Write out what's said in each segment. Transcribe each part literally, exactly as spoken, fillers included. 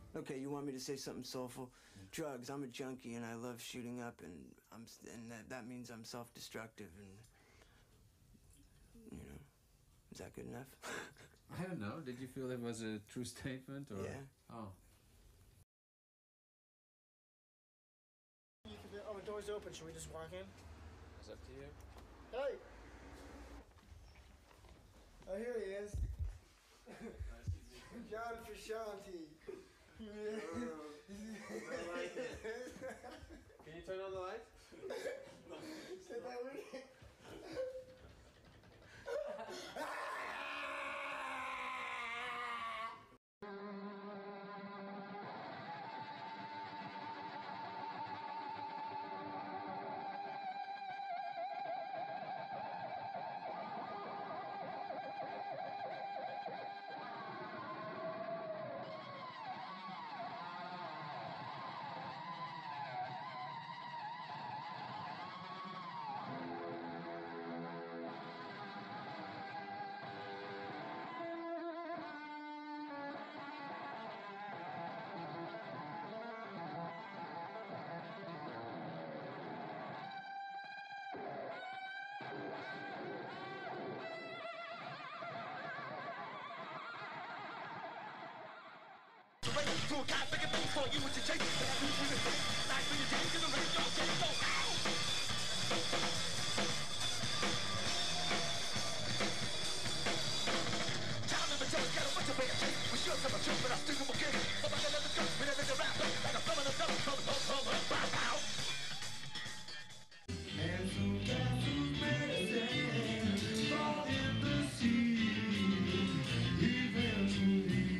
Okay, you want me to say something soulful? Yeah. Drugs. I'm a junkie and I love shooting up, and I'm and that that means I'm self-destructive, and you know, is that good enough? I don't know. Did you feel it was a true statement, or? Yeah. Oh. You can be, oh, the door's open. Should we just walk in? It's up to you. Hey. Oh, here he is. John Frusciante. Yeah. Can you turn on the light? Say that with me. To a guy making things for you with your chase. Nice when you take in the rain, don't take so out. Time never tells, got a bunch of bad shit. We sure have a truth, but I still come again. But I never go, we never rap like a thumb in the thumb, thumb, thumb, thumb, thumb, pow. And some cats whose medicine fall in the sea. Eventually.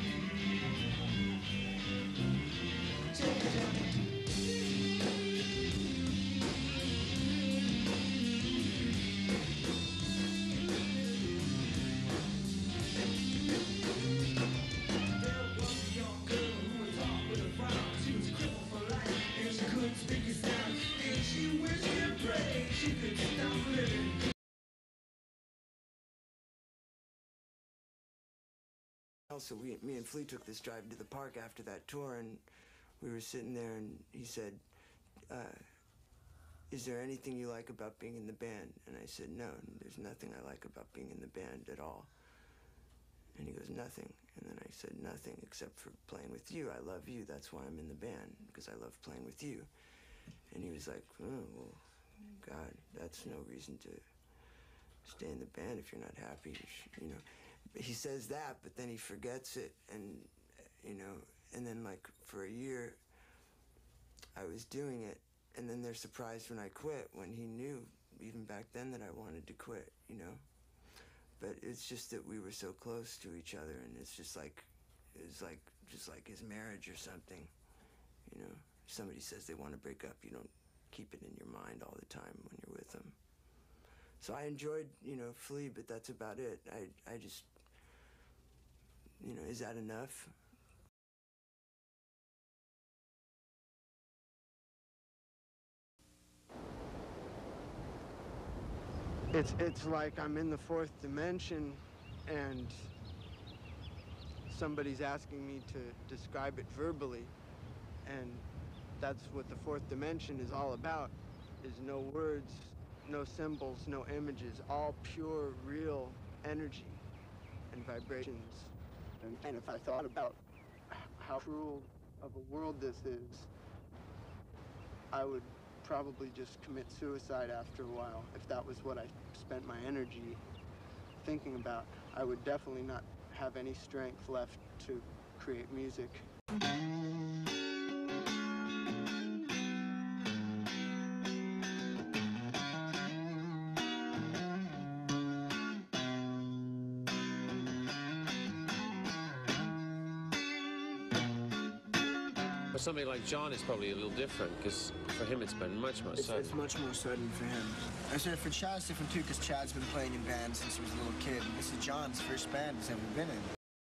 Also, we, me and Flea took this drive to the park after that tour, and we were sitting there, and he said, uh, is there anything you like about being in the band? And I said, no, there's nothing I like about being in the band at all. And he goes, nothing. And then I said, nothing except for playing with you. I love you. That's why I'm in the band, because I love playing with you. And he was like, oh, well, God, that's no reason to stay in the band if you're not happy, you know. He says that, but then he forgets it, and, you know, and then, like, for a year, I was doing it, and then they're surprised when I quit, when he knew, even back then, that I wanted to quit, you know. But it's just that we were so close to each other, and it's just like, it's like, just like his marriage or something, you know. If somebody says they want to break up, you don't keep it in your mind all the time when you're with them. So I enjoyed, you know, Flea, but that's about it. I, I just, you know, is that enough? It's, it's like I'm in the fourth dimension and somebody's asking me to describe it verbally, and that's what the fourth dimension is all about, is no words, no symbols, no images, all pure, real energy and vibrations. And, and if I thought about how cruel of a world this is, I would probably just commit suicide after a while. If that was what I spent my energy thinking about, I would definitely not have any strength left to create music. For somebody like John, it's probably a little different, because for him it's been much more it's, sudden. It's much more sudden for him. I said for Chad, it's different too, because Chad's been playing in bands since he was a little kid. And this is John's first band he's ever been in.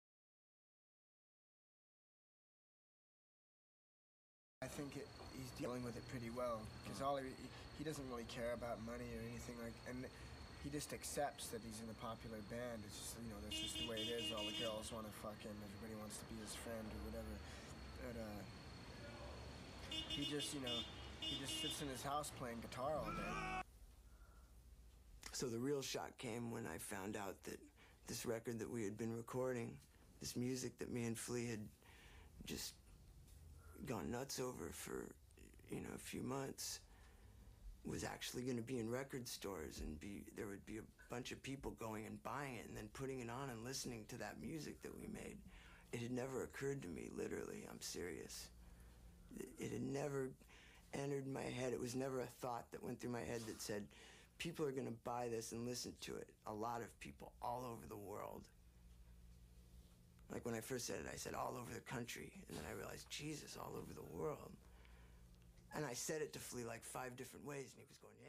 I think it, he's dealing with it pretty well, because all he, he doesn't really care about money or anything like, and he just accepts that he's in a popular band. It's just, you know, that's just the way it is. All the girls want to fuck him. Everybody wants to be his friend or whatever. But uh, he just, you know, he just sits in his house playing guitar all day. So the real shock came when I found out that this record that we had been recording, this music that me and Flea had just gone nuts over for, you know, a few months, was actually going to be in record stores, and be there would be a bunch of people going and buying it and then putting it on and listening to that music that we made. It had never occurred to me, literally, I'm serious. It, it had never entered my head. It was never a thought that went through my head that said, people are going to buy this and listen to it. A lot of people all over the world. Like when I first said it, I said all over the country, and then I realized, Jesus, all over the world. And I said it to Flea like five different ways, and he was going, yeah.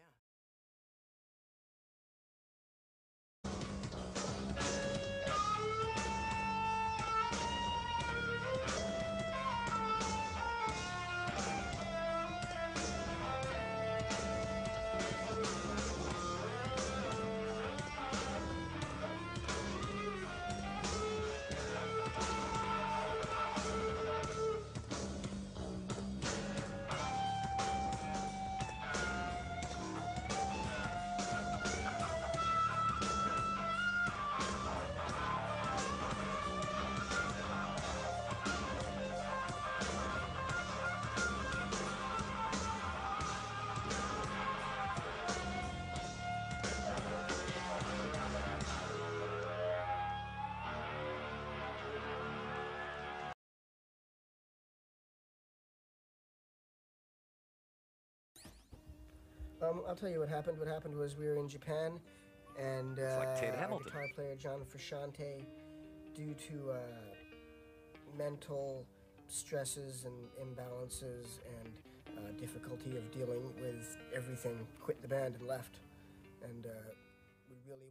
Um, I'll tell you what happened. What happened was we were in Japan, and uh, like Tate our Hamilton. guitar player John Frusciante, due to uh, mental stresses and imbalances and uh, difficulty of dealing with everything, quit the band and left. And uh, we really.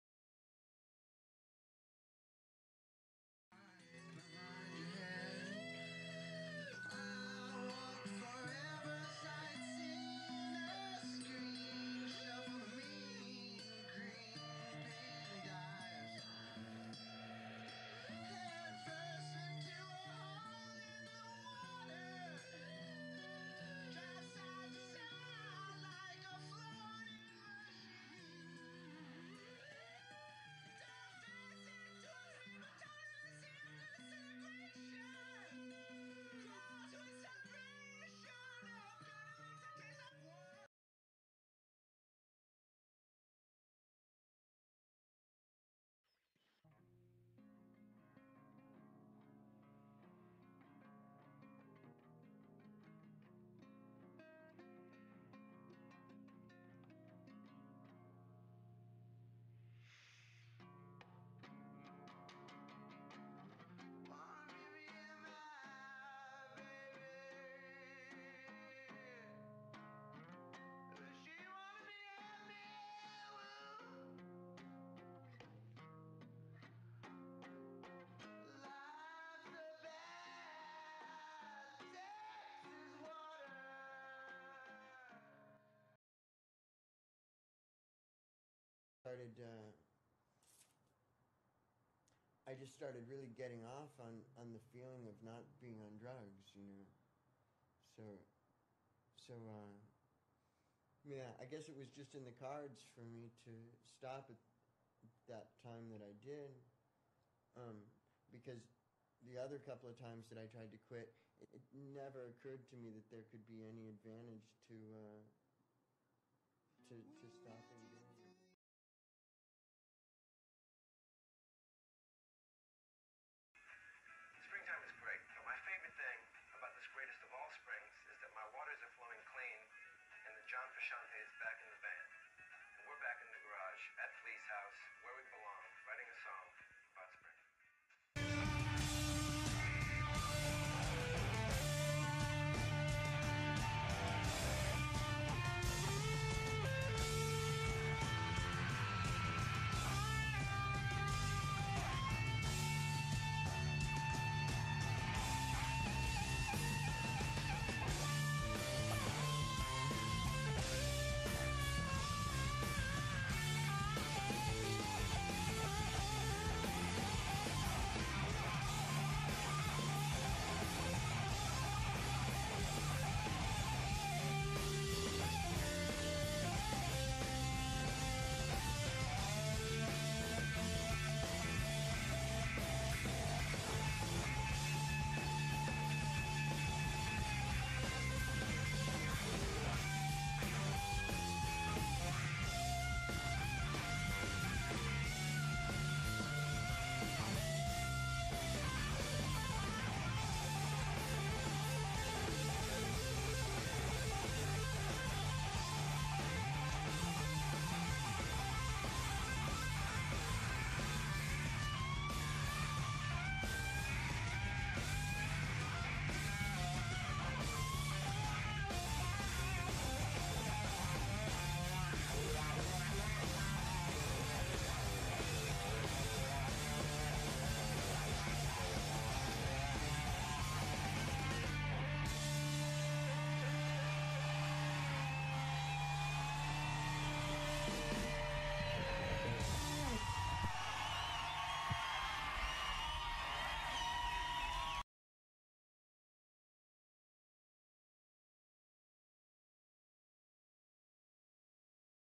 Started, uh, I just started really getting off on, on the feeling of not being on drugs, you know. So, so, uh, yeah, I guess it was just in the cards for me to stop at that time that I did, um, because the other couple of times that I tried to quit, it, it never occurred to me that there could be any advantage to, uh, to, to stopping.